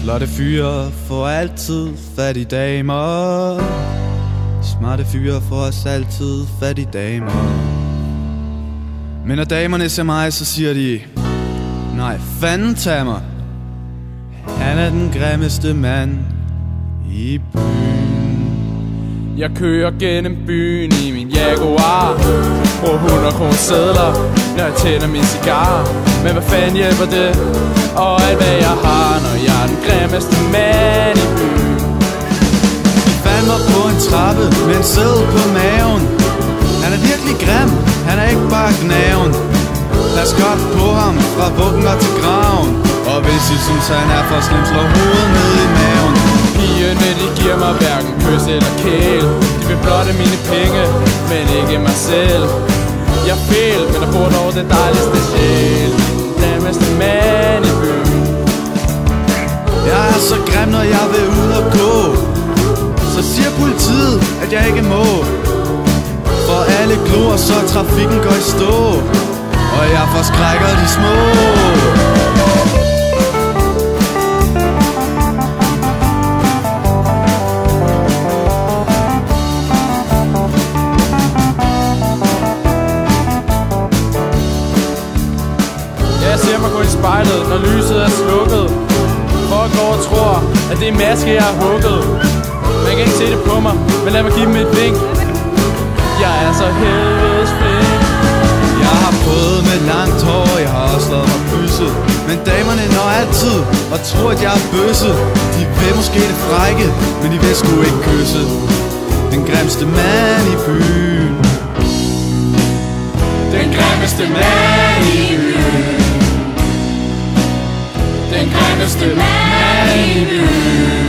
Slotte fyre får altid fat i damer. Smarte fyre får os altid fat i damer. Men når damerne ser mig, så siger de: nej, fanden tag mig. Han er den grimmeste mand i byen. Jeg kører gennem byen i min Jaguar. Bruger 100 kroner sedler, når jeg tænder min cigar. Men hvad fanden hjælper det? Og alt hvad jeg har, når jeg er den grimmeste mand i byen. De fandt mig på en trappe med en seddel på maven. Han er virkelig grim, han er ikke bare gnaven. Pas godt på ham fra vuggen og til graven. Og hvis I synes han er for slem, slå hovedet ned i maven. Pigerne, de giver mig hverken kys eller kæl. De vil blotte mine penge, men ikke mig selv. Jeg er fæl, men der bor dog den dejligste sjæl. Den bedste mand i byen. Jeg er så grim, når jeg vil ud og gå. Så siger politiet, at jeg ikke må. For alle glor, så trafikken går i stå. Og jeg forskrækker de små. Jeg ser mig gå i spejlet, når lyset er slukket. Folk går og tror, at det er maske, jeg har hugget. Man kan ikke se det på mig, men lad mig give dem et vink. Jeg er så helvedes flink. Jeg har prøvet med langt hår, jeg har også lavet mig pysse. Men damerne når altid og tror, at jeg er bøsse. De vil måske det frække, men de vil sgu ikke kysse. Den grimmeste mand i byen. Den grimmeste mand i byen. Den grimmeste mand i byen.